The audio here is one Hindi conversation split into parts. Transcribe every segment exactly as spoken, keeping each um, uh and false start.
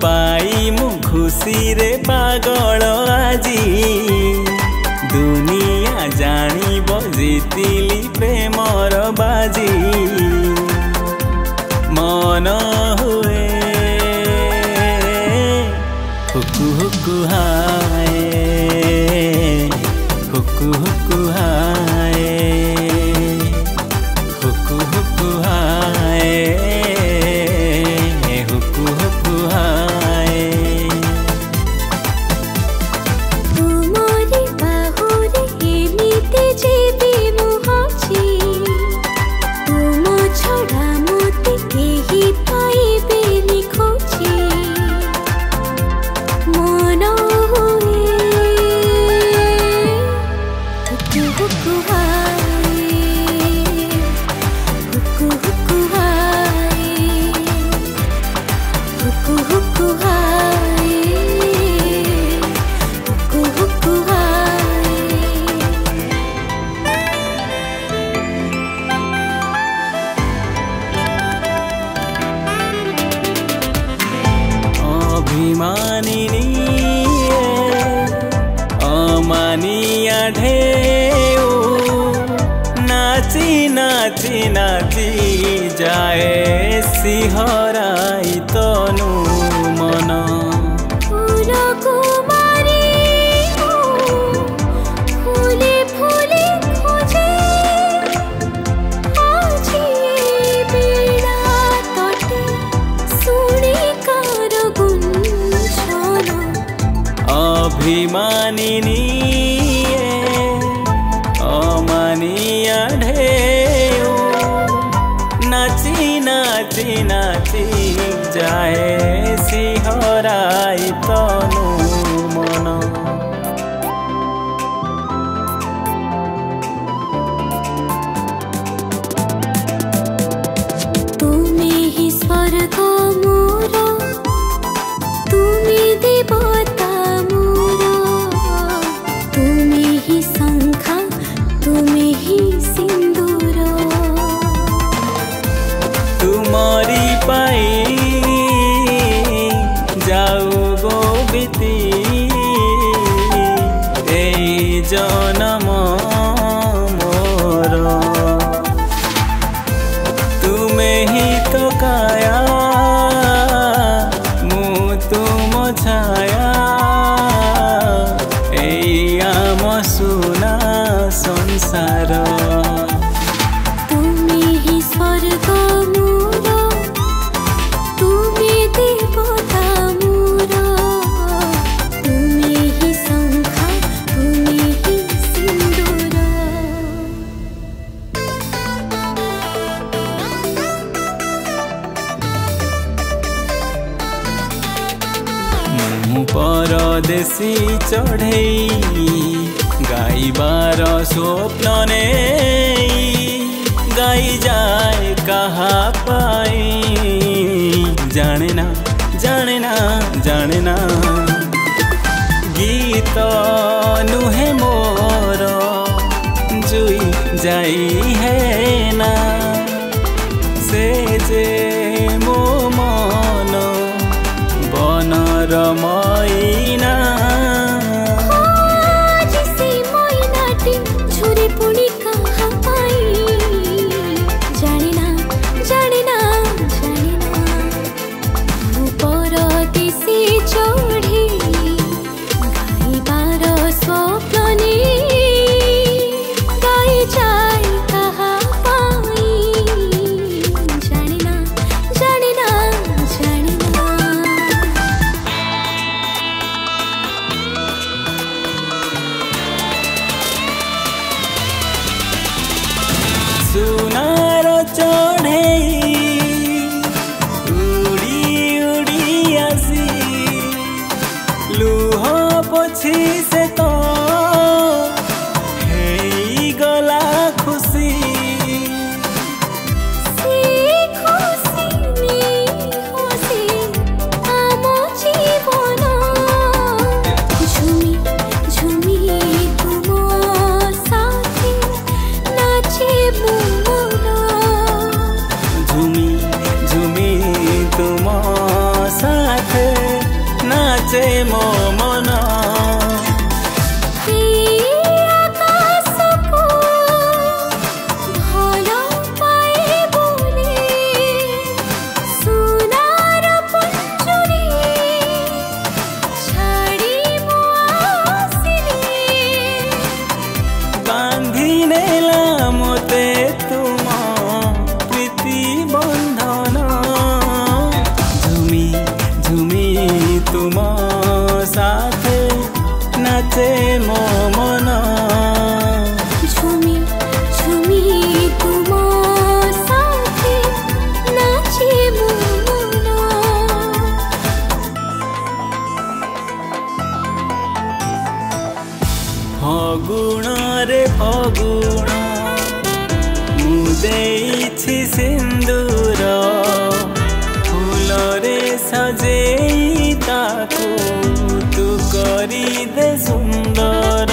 पाई मु खुशी रे पागल आजी दुनिया जानी बजितिली प्रेमर बाजी मन हुए हुकु हुकु हाय हुकु हुकु हाय हुकु हुकु हाय हुकु हुकु हाय तुमरी बाहुरे एमिते जेबी मुहची तुम छड़ा मोते केही पाइबे निखोची मन हुए हुकु हुकु हाय हुकु हुकु हाय हुकु हुकु हाय हुकु हुकु हाय अभिमानिनी अमानिया ढेऊ नाची नाची नाची जाए सिहराई तनु मन फूल कुमारी फूले फूले खोजे आजी बेड़ा तटे सुनी कर गुंजन अभिमानिनी अमानिया ढेऊ नाची नाची नाची जाए सिहराई तनु मन तुमे ही स्वर्ग मोर तुमे देवता मोर तुमे ही शंखा तुमे ही सिंदूर तुमरी पाई जाऊ गो बीती एई जनम मोर तुमे ही तो काया मु तुम छाया एई आम सुना संसार तुमे ही स्वर्ग मोर तुमे देवता मोर तुमे ही शंखा तुमे ही सिंदूर ମୁଁ परदेसी चढ़ई गाइबार स्वप्न नेई गाई जाए कहा पाई जाने ना जाने ना जाने ना गीत नुहे मोर जुई जाई है ना से जे मो मन बनर मैना जिसे मैनाटी झुरी पुणी कहाँ पाई जाने ना जाने ना जाने ना मु परदेसी चढ़ी गाइबार स्वप्न नेई गाई जाए कहाँ पाई जाने ना जाने ना जाने ना सुनार चढ़ई उड़ी उड़ी आसी लुह पोछी से तो हेई गला खुशी से खुशी में खुशी आम जीवन झुमी झुमी तुम साथी नाचे मोर झुमी झुमी तुम साथ नाचे मो मन नाचे मो मन झुमी झुमी तुम साथे नाचे मो मन फगुण रे फगुण मु देइछि सिंदूर फूल रे सजेई ताकू तू करी दे सुंदर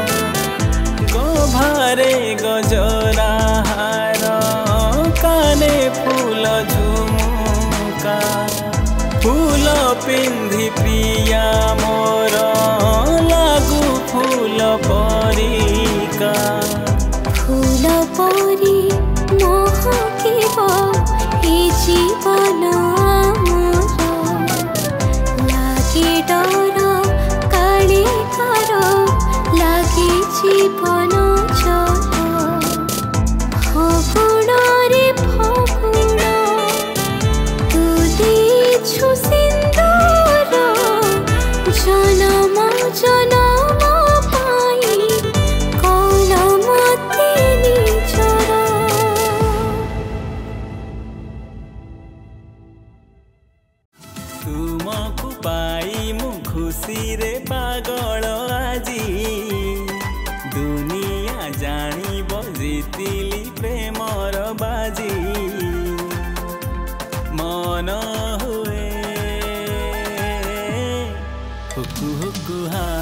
गोभारे गजरा हार काने फूल झुमुका फूल पिंधि प्रिया मोर लागू फूल परिका फूल परी मोहकेब ए जीवन लागे डर काले कर लागे जीवन फगुण रे फगुण तू देछु सिंदूर जनम जनम पाई कलम तेनी चरा तुमको पाई मु खुशी रे पागल आजी दुनिया जानी जीतिली प्रेमर बाजी मन हुए हुकु हुकु हा